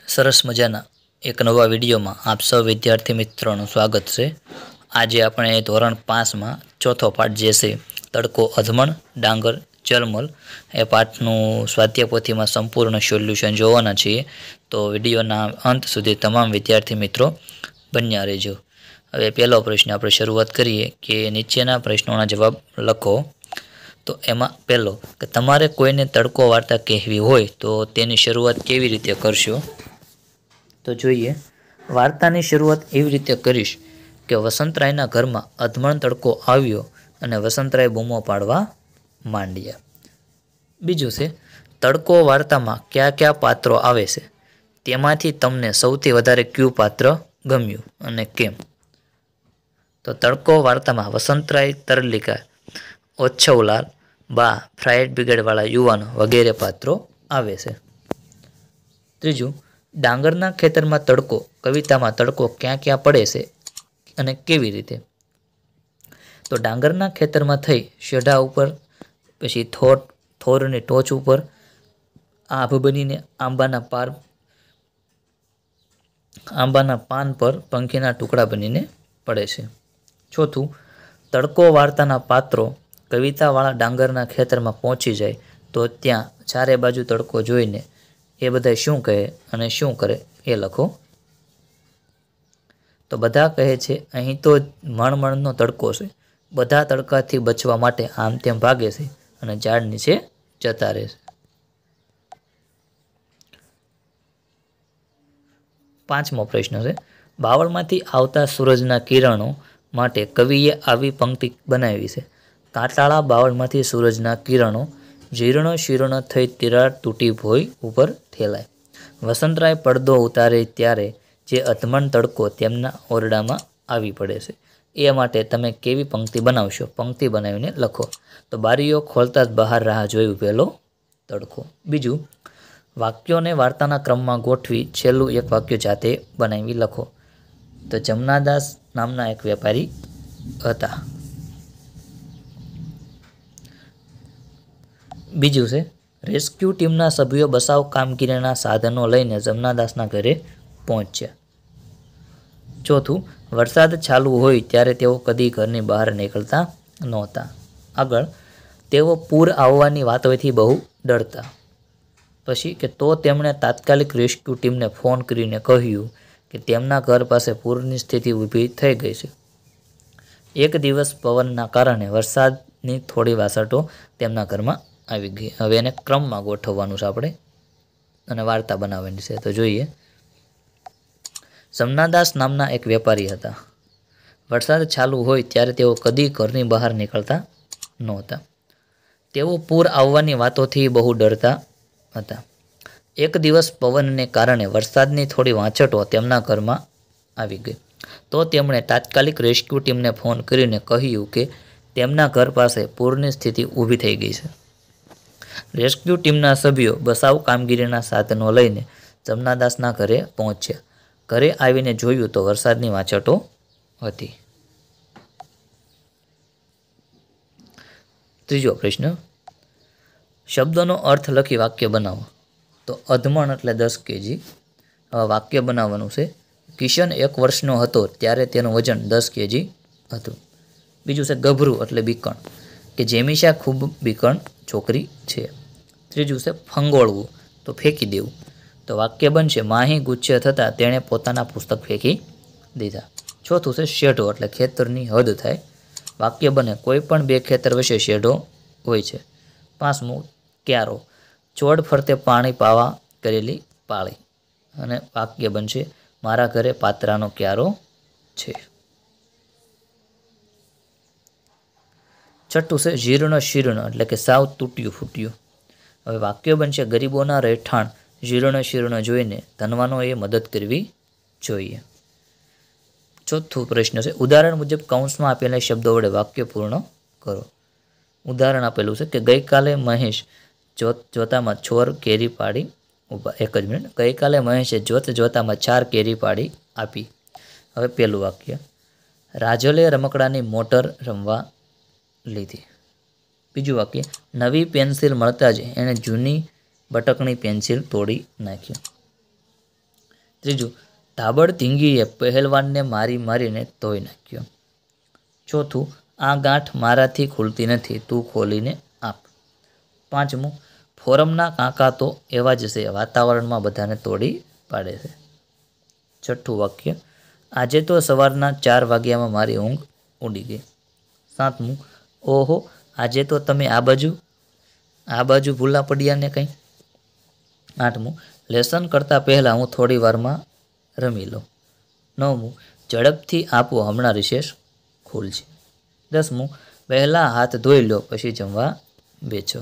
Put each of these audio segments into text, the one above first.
સરસ મજાના એક નવા વિડીયોમાં આપ સૌ વિદ્યાર્થી મિત્રોનું સ્વાગત છે। આજે આપણે ધોરણ 5માં ચોથો પાઠ જે છે તડકો અધમણ ડાંગર ચલમલ એ પાઠનું સ્વાધ્યાય પોથીમાં સંપૂર્ણ સોલ્યુશન જોવાના છીએ। તો વિડીયોના અંત સુધી તમામ વિદ્યાર્થી મિત્રો બન્યા રહેજો। હવે પહેલો પ્રશ્ન આપણે શરૂઆત કરીએ કે નીચેના પ્રશ્નોના જવાબ લખો। તો એમાં પહેલો કે તમારે કોઈને તડકો વાર્તા કહેવી હોય તો તેની શરૂઆત કેવી રીતે કરશો? તો જોઈએ, વાર્તાની શરૂઆત એવી રીતે કરીશ કે વસંતરાયના ઘરમાં અધમણ તડકો આવ્યો અને વસંતરાય બૂમો પાડવા માંડ્યા। બીજું છે, તડકો વાર્તામાં કયા કયા પાત્રો આવે છે, તેમાંથી તમને સૌથી વધારે કયું પાત્ર ગમ્યું અને કેમ? તો તડકો વાર્તામાં વસંતરાય, તરલિકા, ઓચ્છવલાલ, બા, ફાયર બ્રિગેડવાળા યુવાનો વગેરે પાત્રો આવે છે। ત્રીજું, ડાંગરના ખેતરમાં તડકો કવિતામાં તડકો ક્યાં ક્યાં પડે છે અને કેવી રીતે? તો ડાંગરના ખેતરમાં થઈ શેઢા ઉપર, પછી થોરની ટોચ ઉપર, આભ બનીને આંબાના પાન પર પંખીના ટુકડા બનીને પડે છે। ચોથું, તડકો વાર્તાના પાત્રો કવિતાવાળા ડાંગરના ખેતરમાં પહોંચી જાય તો ત્યાં ચારે બાજુ તડકો જોઈને એ બધા શું કહે અને શું કરે એ લખો। તો બધા કહે છે, અહીં તો મણમણનો તડકો છે, બધા તડકાથી બચવા માટે આમ તેમ ભાગે છે અને ઝાડ નીચે જતા રહે છે। પાંચમો પ્રશ્ન છે, બાવળમાંથી આવતા સૂરજના કિરણો માટે કવિએ આવી પંક્તિ બનાવી છે। કાંટાળા બાવળમાંથી સૂરજના કિરણો, જીર્ણ શીર્ણ થઈ તિરાડ તૂટી ભોંય ઉપર થેલાય, વસંતરાય પડદો ઉતારે ત્યારે જે અધમણ તડકો તેમના ઓરડામાં આવી પડે છે, એ માટે તમે કેવી પંક્તિ બનાવશો? પંક્તિ બનાવીને લખો। તો બારીઓ ખોલતા જ બહાર રાહ જોઈ ઊભેલો તડકો। બીજું, વાક્યોને વાર્તાના ક્રમમાં ગોઠવી છેલ્લું એક વાક્ય જાતે બનાવી લખો। તો જમનાદાસ નામના એક વેપારી હતા। બીજું છે, રેસ્ક્યુ ટીમના સભ્યો બચાવ કામગીરીના સાધનો લઈને જમનાદાસના ઘરે પહોંચ્યા। ચોથું, વરસાદ ચાલુ હોય ત્યારે તેઓ કદી ઘરની બહાર નીકળતા નહોતા। આગળ, તેઓ પૂર આવવાની વાતોથી બહુ ડરતા। પછી કે તો તેમણે તાત્કાલિક રેસ્ક્યુ ટીમને ફોન કરીને કહ્યું કે તેમના ઘર પાસે પૂરની સ્થિતિ ઊભી થઈ ગઈ છે। એક દિવસ પવનના કારણે વરસાદની થોડી વાસટો તેમના ઘરમાં આવી ગઈ। હવે એને ક્રમમાં ગોઠવવાનું છે આપણે અને વાર્તા બનાવવાની છે। તો જોઈએ, જમનાદાસ નામના એક વેપારી હતા। વરસાદ ચાલુ હોય ત્યારે તેઓ કદી ઘરની બહાર નીકળતા નહોતા। તેઓ પૂર આવવાની વાતોથી બહુ ડરતા હતા। એક દિવસ પવનને કારણે વરસાદની થોડી વાંચટો તેમના ઘરમાં આવી ગઈ તો તેમણે તાત્કાલિક રેસ્ક્યુ ટીમને ફોન કરીને કહ્યું કે તેમના ઘર પાસે પૂરની સ્થિતિ ઊભી થઈ ગઈ છે। રેસ્ક્યુ ટીમના સભ્યો બચાવ કામગીરીના સાધનો લઈને જમનાદાસના ઘરે પહોંચ્યા। ઘરે આવીને જોયું તો વરસાદની વાંચટો હતી। ત્રીજો પ્રશ્ન, શબ્દોનો અર્થ લખી વાક્ય બનાવો। તો અધમણ એટલે 10 kg। વાક્ય બનાવવાનું છે, કિશન 1 વર્ષનો હતો ત્યારે તેનું વજન 10 kg હતું। બીજું છે, ગભરું એટલે બીકણ, કે જેમિશા ખૂબ બીકણ છોકરી છે। ત્રીજું છે, ફંગોળવું તો ફેંકી દેવું। તો વાક્ય બનશે, માહી ગુસ્સે થતાં તેણે પોતાના પુસ્તક ફેંકી દીધા। ચોથું છે, શેઢો એટલે ખેતરની હદ થાય। વાક્ય બને, કોઈ પણ 2 ખેતર વચ્ચે શેઢો હોય છે। પાંચમું, ક્યારો, ચોડ ફરતે પાણી પાવા કરેલી પાળી અને વાક્ય બનશે, મારા ઘરે પાત્રાનો ક્યારો છે। છઠ્ઠું છે, જીર્ણ શીર્ણ એટલે કે સાવ તૂટ્યું ફૂટ્યું। હવે વાક્ય બનશે, ગરીબોના રહેઠાણ જીર્ણ શીર્ણ જોઈને ધનવાનોએ મદદ કરવી જોઈએ। ચોથું પ્રશ્ન છે, ઉદાહરણ મુજબ કૌંસમાં આપેલા શબ્દો વડે વાક્ય પૂર્ણ કરો। ઉદાહરણ આપેલું છે કે ગઈકાલે મહેશ જોતામાં 4 કેરી પાડી ઊભા। એક જ મિનિટ, ગઈકાલે મહેશે જોતામાં 4 કેરી પાડી આપી। હવે પહેલું વાક્ય, રાજલે રમકડાની મોટર રમવા લીધી। બીજું વાક્ય, નવી પેન્સિલ મળતા જ એણે જૂની બટકની પેન્સિલ તોડી નાખી। ત્રીજું, ધાબળ ધીંગીએ પહેલવાનને મારી મારીને ધોઈ નાખ્યો. ચોથું, આ ગાંઠ મારાથી ખુલતી નથી, તું ખોલીને આપ. પાંચમું, ફોરમના કાંકા તો એવા જ છે, વાતાવરણમાં બધાને તોડી પાડે છે. છઠ્ઠું વાક્ય, આજે તો સવારના 4 વાગ્યામાં મારી ઊંઘ ઉડી ગઈ. સાતમું, ઓહો, આજે તો તમે આ બાજુ ભૂલા પડ્યા ને કંઈ. આઠમું, લેસન કરતાં પહેલાં હું થોડી વારમાં રમી લઉં. નવમું, ઝડપથી આપો, હમણાં રિસેસ ખુલશે. 10મું, પહેલાં હાથ ધોઈ લો પછી જમવા બેસો.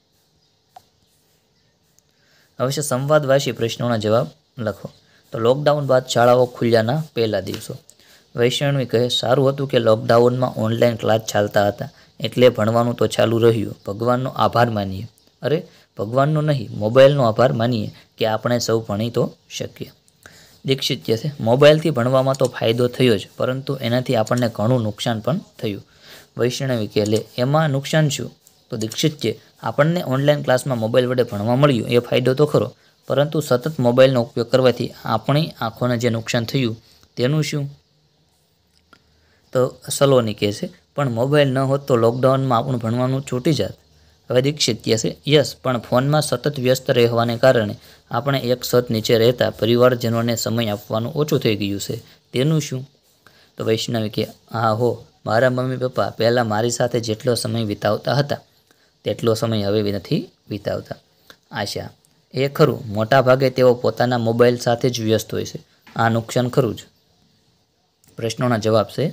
હવે છે સંવાદવાચી પ્રશ્નોના જવાબ લખો. તો લોકડાઉન બાદ શાળાઓ ખુલ્યાના પહેલા દિવસો. વૈષ્ણવી કહે, સારું હતું કે લોકડાઉનમાં ઓનલાઈન ક્લાસ ચાલતા હતા એટલે ભણવાનું તો ચાલુ રહ્યું. ભગવાનનો આભાર માનીએ. અરે ભગવાનનો નહીં, મોબાઈલનો આભાર માનીએ કે આપણે સૌ ભણી તો શકીએ. દીક્ષિત કહે છે, મોબાઈલથી ભણવામાં તો ફાયદો થયો જ, પરંતુ એનાથી આપણને ઘણું નુકસાન પણ થયું. વૈષ્ણવી કહે, લે એમાં નુકસાન શું? તો દીક્ષિત કહે, આપણને ઓનલાઈન ક્લાસમાં મોબાઈલ વડે ભણવા મળ્યું એ ફાયદો તો ખરો, પરંતુ સતત મોબાઈલનો ઉપયોગ કરવાથી આપણી આંખોને જે નુકસાન થયું તેનું શું? તો સલોની કહે છે, પણ મોબાઈલ ન હોત તો લોકડાઉનમાં આપણું ભણવાનું છૂટી જાત. હવે દીક્ષિત કહે છે, યસ, પણ ફોનમાં સતત વ્યસ્ત રહેવાને કારણે આપણે એક છત નીચે રહેતા પરિવારજનોને સમય આપવાનું ઓછું થઈ ગયું છે, તેનું શું? તો વૈષ્ણવી કહે, હા હો, મારા મમ્મી પપ્પા પહેલાં મારી સાથે જેટલો સમય વિતાવતા હતા તેટલો સમય હવે નથી વિતાવતા. આશા, એ ખરું, મોટા ભાગે તેઓ પોતાના મોબાઈલ સાથે જ વ્યસ્ત હોય છે. આ નુકસાન ખરું જ. પ્રશ્નોના જવાબ છે.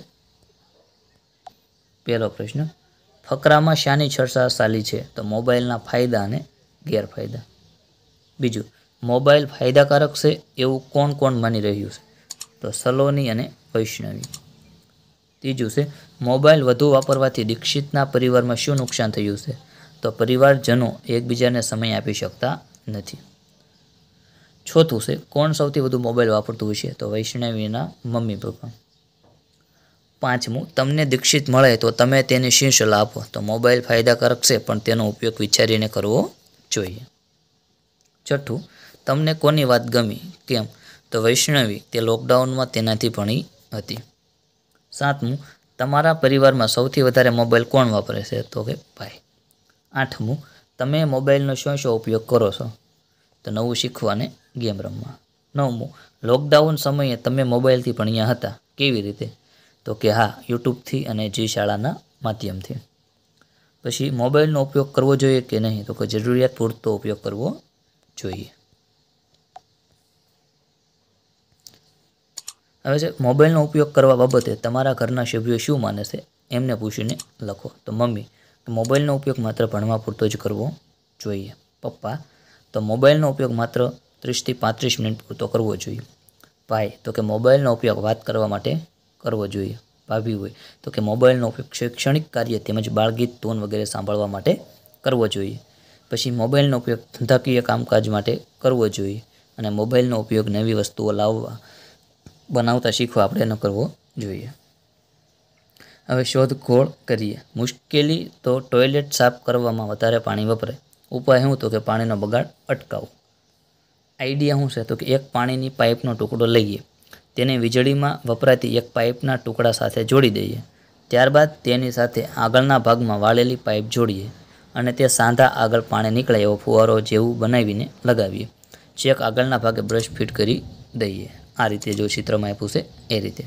પહેલો પ્રશ્ન, ફકરામાં શાની ચર્ચા ચાલી છે? તો મોબાઈલના ફાયદા અને ગેરફાયદા. બીજું, મોબાઈલ ફાયદાકારક છે એવું કોણ કોણ માની રહ્યું છે? તો સલોની અને વૈષ્ણવી. ત્રીજું છે, મોબાઈલ વધુ વાપરવાથી દીક્ષિતના પરિવારમાં શું નુકસાન થયું છે? તો પરિવારજનો એકબીજાને સમય આપી શકતા નથી. ચોથું છે, કોણ સૌથી વધુ મોબાઈલ વાપરતું હશે? તો વૈષ્ણવીના મમ્મી પપ્પા. પાંચમું, તમને દીક્ષિત મળે તો તમે તેને શું સલાહ આપો? તો મોબાઈલ ફાયદાકારક છે પણ તેનો ઉપયોગ વિચારીને કરવો જોઈએ. છઠ્ઠું, તમને કોની વાત ગમી? કેમ? તો વૈષ્ણવી, તે લોકડાઉનમાં તેનાથી ભણી હતી. સાતમું, તમારા પરિવારમાં સૌથી વધારે મોબાઈલ કોણ વાપરે છે? તો કે ભાઈ. આઠમું, તમે મોબાઈલનો શું ઉપયોગ કરો છો? તો નવું શીખવા અને ગેમ રમવા. નવમું, લોકડાઉન સમયે તમે મોબાઈલથી ભણ્યા હતા, કેવી રીતે? તો કે હા, યુટ્યુબથી અને જી શાળાના માધ્યમથી. પછી મોબાઈલનો ઉપયોગ કરવો જોઈએ કે નહીં? તો કે જરૂરિયાત પૂરતો ઉપયોગ કરવો જોઈએ. હવે છે મોબાઈલનો ઉપયોગ કરવા બાબતે તમારા ઘરના સભ્યો શું માને છે એમને પૂછીને લખો. તો મમ્મી, મોબાઈલનો ઉપયોગ માત્ર ભણવા પૂરતો જ કરવો જોઈએ. પપ્પા, તો મોબાઈલનો ઉપયોગ માત્ર 30 થી 35 મિનિટ પૂરતો કરવો જોઈએ. ભાઈ, તો કે મોબાઈલનો ઉપયોગ વાત કરવા માટે કરવો જોઈએ. ભાભી હોય તો કે મોબાઈલનો ઉપયોગ શૈક્ષણિક કાર્ય તેમજ બાળગીત, ધૂન વગેરે સાંભળવા માટે કરવો જોઈએ. પછી મોબાઈલનો ઉપયોગ ધંધાકીય કામકાજ માટે કરવો જોઈએ. અને મોબાઈલનો ઉપયોગ નવી વસ્તુઓ બનાવતા શીખવા આપણે ન કરવો જોઈએ. હવે શોધખોળ કરીએ. મુશ્કેલી તો ટોયલેટ સાફ કરવામાં વધારે પાણી વપરાય. ઉપાય શું? તો કે પાણીનો બગાડ અટકાવો. આઈડિયા શું છે? તો કે એક પાણીની પાઇપનો ટુકડો લઈએ, તેને વીજળીમાં વપરાતી એક પાઇપના ટુકડા સાથે જોડી દઈએ. ત્યારબાદ તેની સાથે આગળના ભાગમાં વાળેલી પાઇપ જોડીએ અને તે સાંધા આગળ પાણી નીકળે એવો ફુવારો જેવું બનાવીને લગાવીએ. ચેક આગળના ભાગે બ્રશ ફિટ કરી દઈએ. આ રીતે જો ચિત્રમાં આપ્યું છે એ રીતે.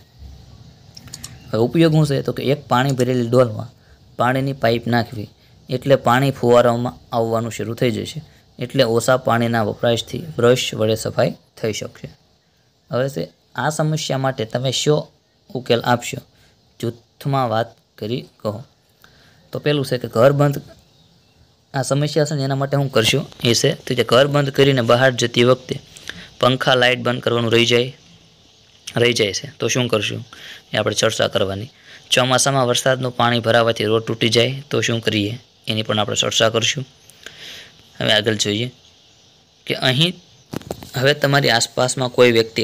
હવે ઉપયોગ શું છે? તો કે એક પાણી ભરેલી ડોલમાં પાણીની પાઇપ નાખવી એટલે પાણી ફુવારામાં આવવાનું શરૂ થઈ જશે. એટલે ઓછા પાણીના વપરાશથી બ્રશ વડે સફાઈ થઈ શકશે. હવે છે આ સમસ્યા માટે તમે શો ઉકેલ આપશો? જૂથમાં વાત કરી કહો. તો પેલું છે કે ઘર બંધ, આ સમસ્યા છે ને એના માટે હું કરશું એ છે તો કે ઘર બંધ કરીને બહાર જતી વખતે પંખા લાઇટ બંધ કરવાનું રહી જાય છે તો શું કરશું એ આપણે ચર્ચા કરવાની. ચોમાસામાં વરસાદનું પાણી ભરાવાથી રોડ તૂટી જાય તો શું કરીએ એની પણ આપણે ચર્ચા કરીશું. હવે આગળ જોઈએ કે અહીં હવે તમારી આસપાસમાં કોઈ વ્યક્તિ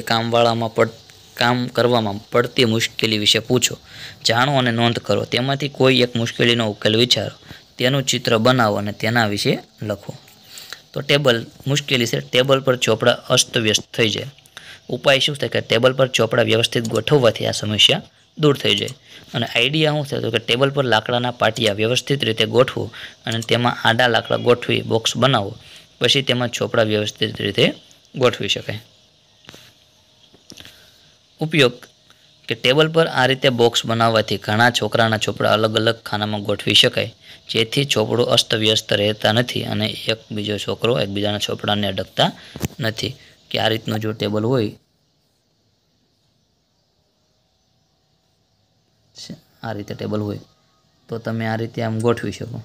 કામ કરવામાં પડતી મુશ્કેલી વિશે પૂછો, જાણો અને નોંધ કરો. તેમાંથી કોઈ એક મુશ્કેલીનો ઉકેલ વિચારો, તેનું ચિત્ર બનાવો અને તેના વિશે લખો. તો મુશ્કેલી છે, ટેબલ પર ચોપડા અસ્તવ્યસ્ત થઈ જાય ઉપાય શું થાય કે ટેબલ પર ચોપડા વ્યવસ્થિત ગોઠવવાથી આ સમસ્યા દૂર થઈ જાય। અને આઈડિયા શું થાય તો કે ટેબલ પર લાકડાના પાટિયા વ્યવસ્થિત રીતે ગોઠવો અને તેમાં આડા લાકડા ગોઠવી બોક્સ બનાવો, પછી તેમાં ચોપડા વ્યવસ્થિત રીતે ગોઠવી શકાય। ઉપયોગ કે ટેબલ પર આ રીતે બોક્સ બનાવવાથી ઘણા છોકરાના ચોપડા અલગ અલગ ખાનામાં ગોઠવી શકાય, જેથી ચોપડું અસ્તવ્યસ્ત રહેતા નથી અને એક બીજો છોકરો એકબીજાના ચોપડાને અડકતા નથી। કે આ રીતનું જો ટેબલ હોય, આ રીતે ટેબલ હોય તો તમે આ રીતે આમ ગોઠવી શકો,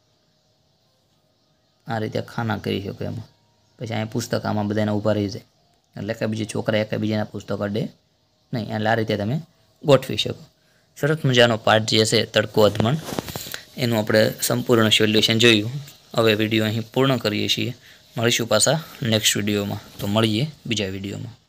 આ રીતે ખાના કરી શકો એમાં। પછી અહીંયા પુસ્તક આમાં બધાને ઊભા રહી જાય એટલે કે બીજા છોકરા એકબીજાના પુસ્તક અડે નહીં, એટલે આ રીતે તમે ગોઠવી શકો। સરસ મજાનો પાઠ જે છે તડકો અધમણ, એનું આપણે સંપૂર્ણ સોલ્યુશન જોયું। હવે વિડીયો અહીં પૂર્ણ કરીએ છીએ, મળીશું પાછા નેક્સ્ટ વિડીયોમાં। તો મળીએ બીજા વિડીયોમાં।